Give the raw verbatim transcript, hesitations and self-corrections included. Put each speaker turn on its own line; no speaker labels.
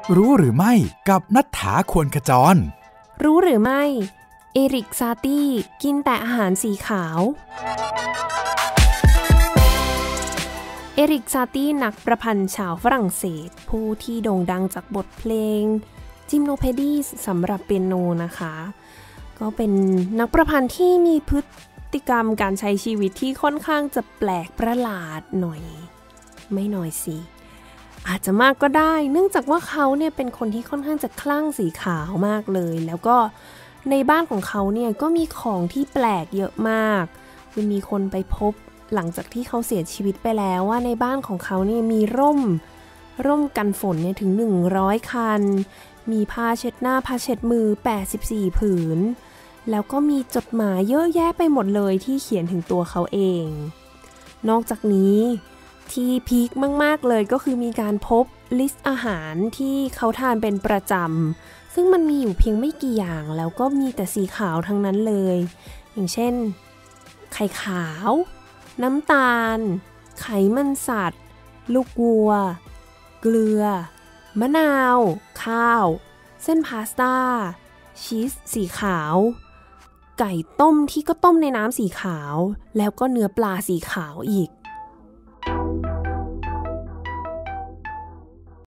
รู้หรือไม่กับณัฐฐา ควรขจร
รู้หรือไม่เอริกซาตี้กินแต่อาหารสีขาวเอริกซาตี้นักประพันธ์ชาวฝรั่งเศสผู้ที่โด่งดังจากบทเพลงจิมโนเพดีสำหรับเปียโนนะคะก็เป็นนักประพันธ์ที่มีพฤติกรรมการใช้ชีวิตที่ค่อนข้างจะแปลกประหลาดหน่อยไม่หน่อยสิอาจจะมากก็ได้เนื่องจากว่าเขาเนี่ยเป็นคนที่ค่อนข้างจะคลั่งสีขาวมากเลยแล้วก็ในบ้านของเขาเนี่ยก็มีของที่แปลกเยอะมากคือมีคนไปพบหลังจากที่เขาเสียชีวิตไปแล้วว่าในบ้านของเขาเนี่ยมีร่มร่มกันฝนเนี่ยถึงหนึ่งร้อยคันมีผ้าเช็ดหน้าผ้าเช็ดมือแปดสิบสี่ผืนแล้วก็มีจดหมายเยอะแยะไปหมดเลยที่เขียนถึงตัวเขาเองนอกจากนี้ที่พีคมากๆเลยก็คือมีการพบลิสต์อาหารที่เขาทานเป็นประจำซึ่งมันมีอยู่เพียงไม่กี่อย่างแล้วก็มีแต่สีขาวทั้งนั้นเลยอย่างเช่นไข่ขาวน้ำตาลไขมันสัตว์ลูกวัวเกลือมะนาวข้าวเส้นพาสต้าชีสสีขาวไก่ต้มที่ก็ต้มในน้ำสีขาวแล้วก็เนื้อปลาสีขาวอีก